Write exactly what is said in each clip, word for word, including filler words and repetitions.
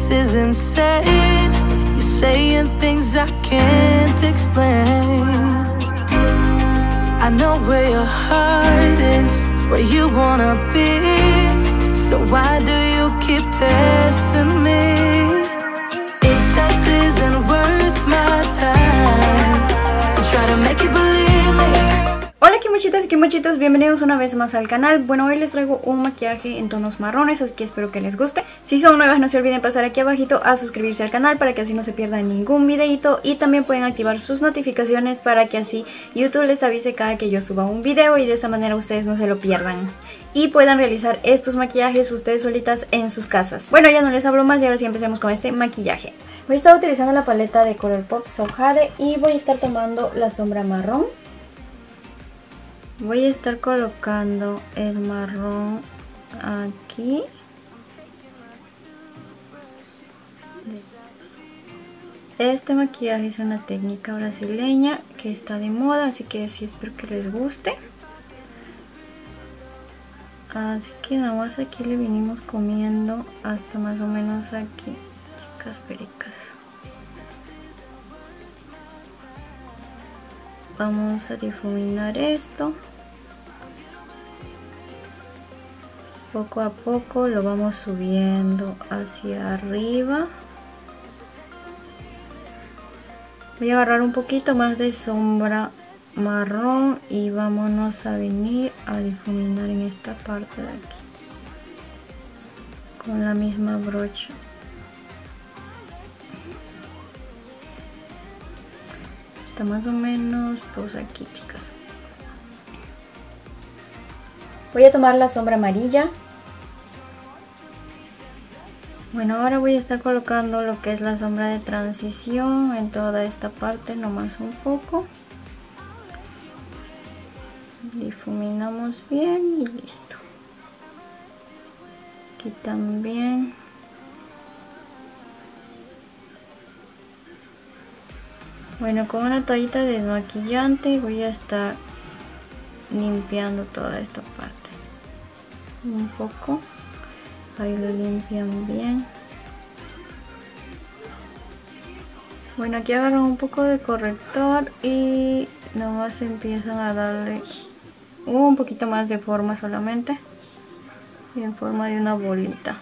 This is insane. You're saying things I can't explain. I know where your heart is, where you wanna be. So why do you keep testing me? It just isn't worth my time to try to make you believe me. Hola kimochitas y kimochitos, bienvenidos una vez más al canal. Bueno, hoy les traigo un maquillaje en tonos marrones, así que espero que les guste. Si son nuevas no se olviden pasar aquí abajito a suscribirse al canal para que así no se pierdan ningún videito. Y también pueden activar sus notificaciones para que así YouTube les avise cada que yo suba un video y de esa manera ustedes no se lo pierdan. Y puedan realizar estos maquillajes ustedes solitas en sus casas. Bueno, ya no les hablo más y ahora sí empecemos con este maquillaje. Voy a estar utilizando la paleta de Colourpop Soft Jade y voy a estar tomando la sombra marrón. Voy a estar colocando el marrón aquí. Este maquillaje es una técnica brasileña que está de moda, así que sí espero que les guste. Así que nada más aquí le vinimos comiendo hasta más o menos aquí, chicas pericas. Vamos a difuminar esto. Poco a poco lo vamos subiendo hacia arriba. Voy a agarrar un poquito más de sombra marrón y vámonos a venir a difuminar en esta parte de aquí con la misma brocha. Está más o menos pues aquí, chicas. Voy a tomar la sombra amarilla. Bueno, ahora voy a estar colocando lo que es la sombra de transición en toda esta parte, nomás un poco. Difuminamos bien y listo. Aquí también. Bueno, con una toallita desmaquillante voy a estar limpiando toda esta parte. Un poco. Ahí lo limpian bien. Bueno, aquí agarran un poco de corrector y nomás empiezan a darle un poquito más de forma solamente. Y en forma de una bolita.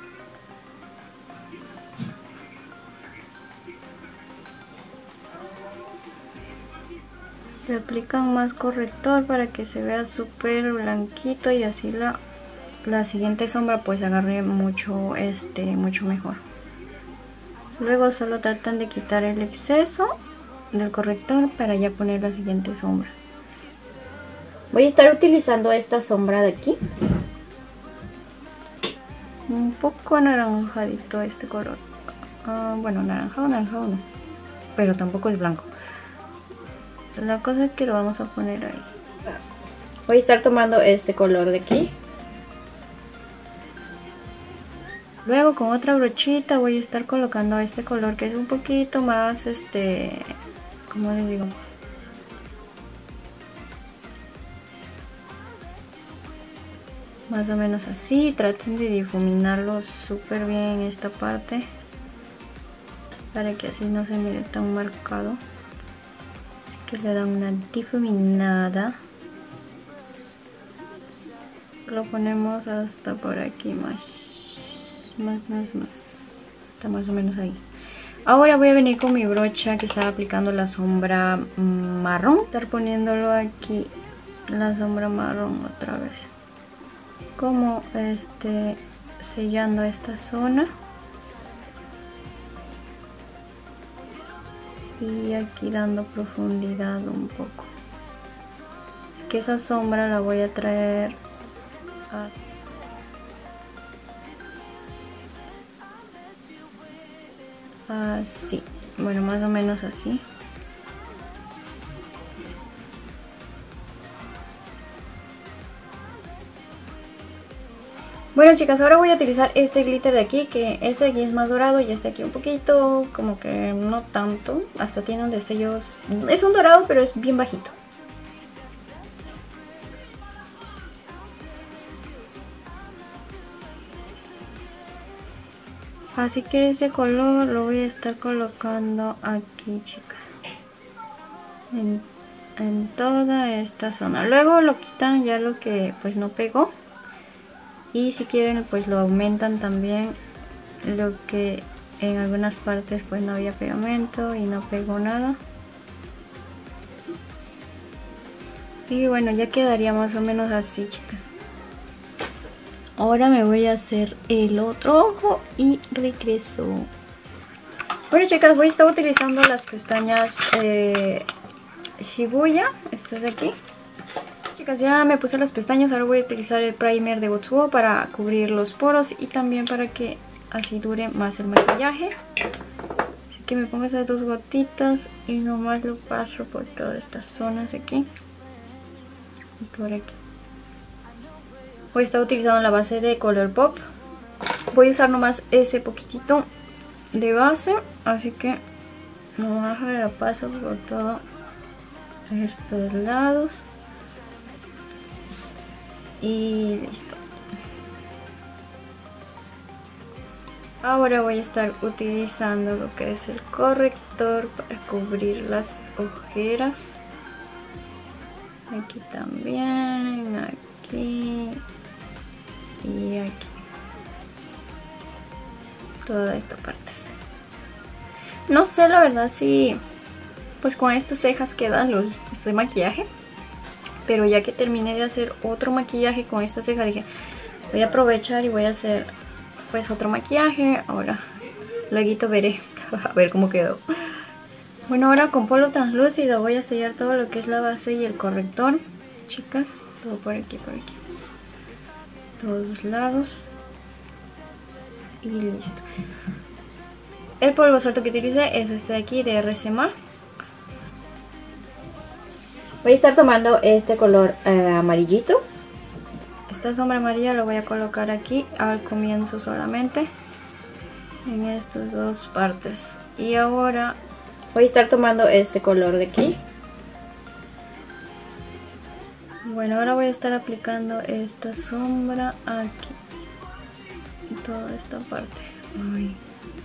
Le aplican más corrector para que se vea súper blanquito y así la, la siguiente sombra pues agarre mucho, este, mucho mejor. Luego solo tratan de quitar el exceso del corrector para ya poner la siguiente sombra. Voy a estar utilizando esta sombra de aquí. Un poco anaranjadito este color. Uh, bueno, naranjado, naranjado no. Pero tampoco es blanco. La cosa es que lo vamos a poner ahí. Voy a estar tomando este color de aquí. Luego con otra brochita voy a estar colocando este color que es un poquito más, este, ¿cómo les digo? Más o menos así. Traten de difuminarlo súper bien esta parte para que así no se mire tan marcado. Que le dan una difuminada. Lo ponemos hasta por aquí, más más más más está más o menos ahí. Ahora voy a venir con mi brocha que estaba aplicando la sombra marrón, estar poniéndolo aquí, la sombra marrón otra vez, como este sellando esta zona. Y aquí dando profundidad un poco. Así que esa sombra la voy a traer a... así. Bueno, más o menos así. Bueno, chicas, ahora voy a utilizar este glitter de aquí, que este de aquí es más dorado y este aquí un poquito, como que no tanto, hasta tiene un destello, es un dorado pero es bien bajito. Así que ese color lo voy a estar colocando aquí, chicas, en, en toda esta zona. Luego lo quitan ya lo que pues no pegó, y si quieren pues lo aumentan también lo que en algunas partes pues no había pegamento y no pegó nada. Y bueno, ya quedaría más o menos así, chicas. Ahora me voy a hacer el otro ojo y regreso. Bueno, chicas, voy a estar utilizando las pestañas eh, Shibuya, estas de aquí. Chicas, ya me puse las pestañas. Ahora voy a utilizar el primer de Wotsuo para cubrir los poros y también para que así dure más el maquillaje. Así que me pongo esas dos gotitas y nomás lo paso por todas estas zonas aquí y por aquí. Voy a estar utilizando la base de Colourpop. Voy a usar nomás ese poquitito de base, así que nomás la paso por todos estos lados y listo. Ahora voy a estar utilizando lo que es el corrector para cubrir las ojeras. Aquí también, aquí y aquí, toda esta parte. No sé la verdad si pues con estas cejas quedan los este maquillaje, pero ya que terminé de hacer otro maquillaje con esta ceja, dije voy a aprovechar y voy a hacer pues otro maquillaje. Ahora luego veré a ver cómo quedó. Bueno, ahora con polvo translúcido voy a sellar todo lo que es la base y el corrector, chicas. Todo por aquí, por aquí, todos los lados y listo. El polvo suelto que utilicé es este de aquí, de R C M A. Voy a estar tomando este color eh, amarillito. Esta sombra amarilla la voy a colocar aquí al comienzo solamente, en estas dos partes. Y ahora voy a estar tomando este color de aquí. Bueno, ahora voy a estar aplicando esta sombra aquí, en toda esta parte. Ay.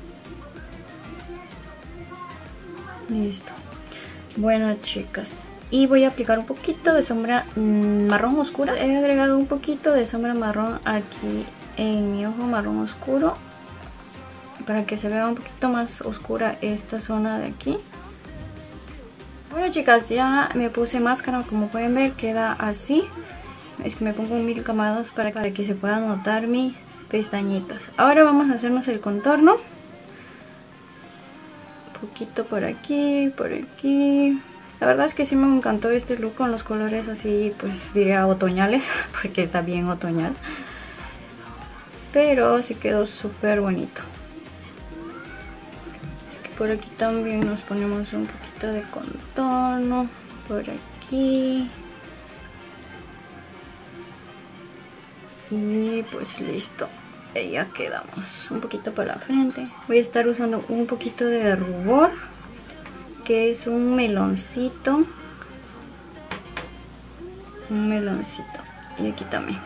Listo. Bueno, chicas, y voy a aplicar un poquito de sombra marrón oscura. He agregado un poquito de sombra marrón aquí en mi ojo marrón oscuro, para que se vea un poquito más oscura esta zona de aquí. Bueno, chicas, ya me puse máscara, como pueden ver queda así. Es que me pongo mil camadas para, para que se puedan notar mis pestañitas. Ahora vamos a hacernos el contorno. Un poquito por aquí, por aquí. La verdad es que sí me encantó este look con los colores así, pues diría otoñales, porque está bien otoñal. Pero sí quedó súper bonito. Por aquí también nos ponemos un poquito de contorno, por aquí. Y pues listo, y ya quedamos. Un poquito para la frente. Voy a estar usando un poquito de rubor, que es un meloncito. Un meloncito. Y aquí también.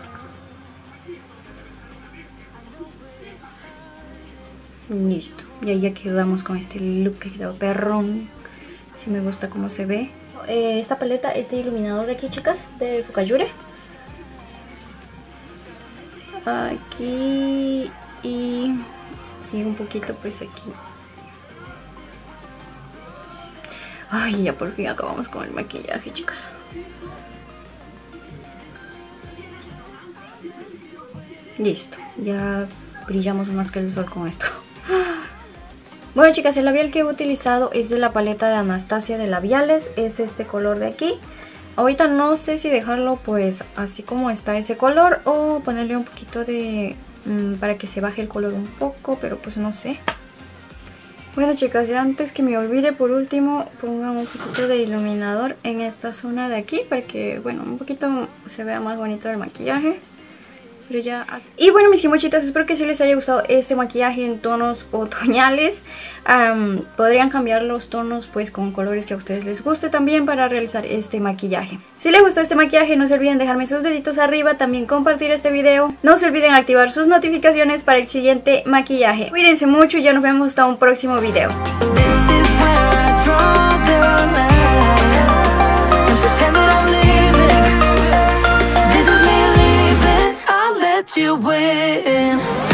Listo, y ahí ya quedamos con este look que quedó perrón. Si me gusta cómo se ve. Eh, esta paleta es de iluminador de aquí, chicas, de Fukayure. Aquí y, y un poquito pues aquí. Ay, ya por fin acabamos con el maquillaje, chicas. Listo, ya brillamos más que el sol con esto. Bueno, chicas, el labial que he utilizado es de la paleta de Anastasia de labiales. Es este color de aquí. Ahorita no sé si dejarlo pues así como está ese color, o ponerle un poquito de... Mmm, para que se baje el color un poco, pero pues no sé. Bueno, chicas, ya antes que me olvide, por último pongan un poquito de iluminador en esta zona de aquí, para que, bueno, un poquito se vea más bonito el maquillaje. pero ya así. Y bueno, mis kimochitas, espero que sí les haya gustado este maquillaje en tonos otoñales. Um, podrían cambiar los tonos pues con colores que a ustedes les guste también para realizar este maquillaje. Si les gustó este maquillaje, no se olviden dejarme sus deditos arriba, también compartir este video. No se olviden activar sus notificaciones para el siguiente maquillaje. Cuídense mucho y ya nos vemos hasta un próximo video. You win.